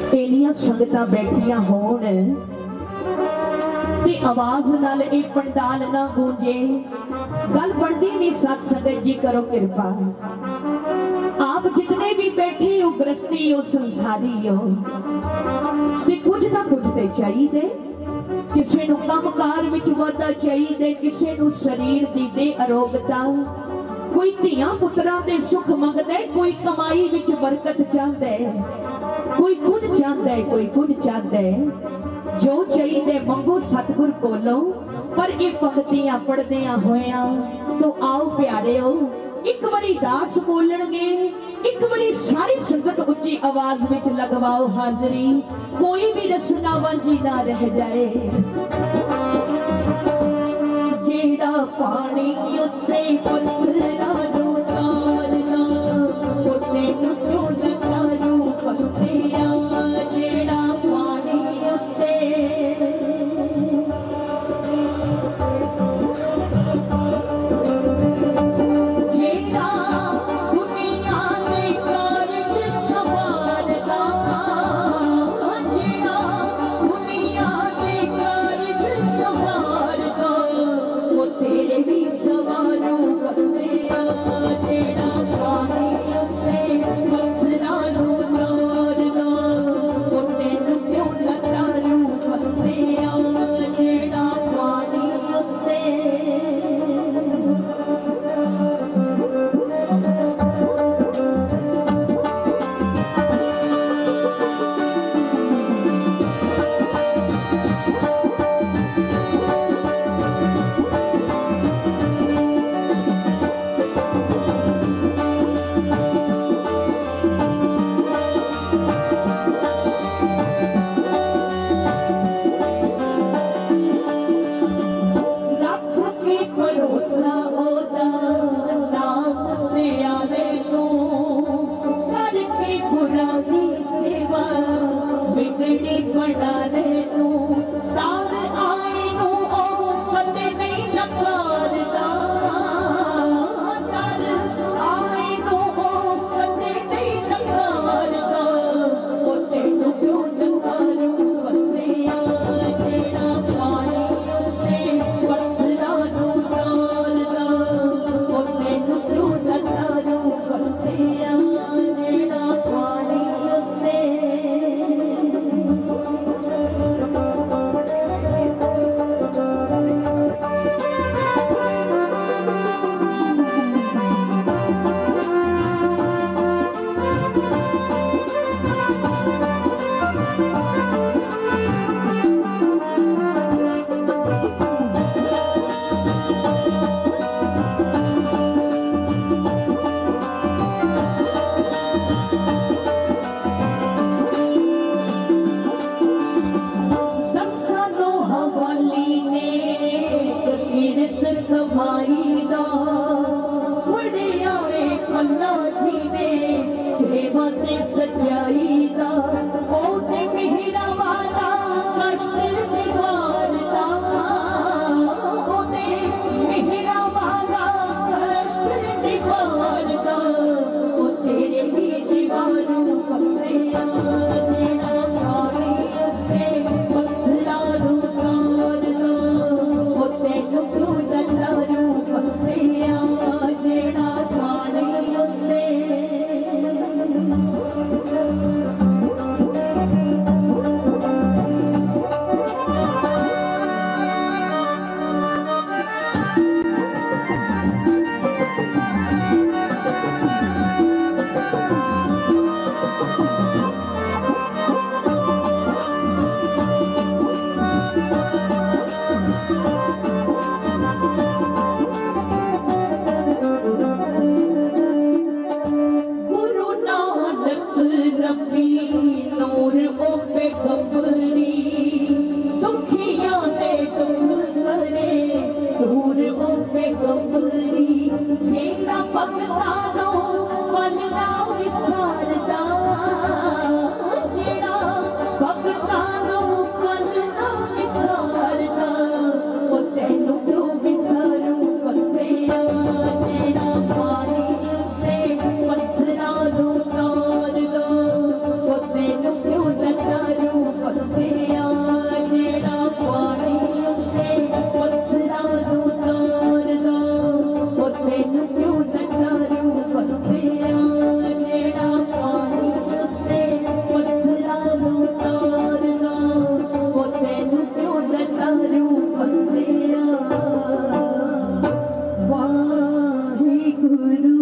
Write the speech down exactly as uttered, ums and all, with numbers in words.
Anyway संगतां बैठियां होण ते आवाज नाल एक पंडाल ना गूंजे, गल बनदी नहीं। सत संगत जी करो कृपा। आप जितने भी बैठे हो, गृहस्थी हो, संसारी हो, ते कुछ ना कुछ ते चाहिए। किसी नूं कामकार विच वाधा चाहिए, किसी नूं शरीर दी दे अरोगता, कोई धियां पुत्रां दे सुख मंगदा, कोई कमाई विच बरकत चाहता है, कोई कुछ चाहता है, कोई कुछ चाहता है। जो चाहिए मंगो सतगुर कोलों। पर ये पंक्तियां पढ़दियां होया तो आओ प्यारे हो, एक बारी दास बोलणगे, एक बारी सारी संगत उच्ची आवाज विच लगवाओ हाजरी, कोई भी रसना वांझी ना रह जाए। जेड़ा पानी उत्ते पत्थरां नूं तारदा, उत्ते टुटो लतारू पंक्तियां। जेड़ा पानी उत्ते गुरु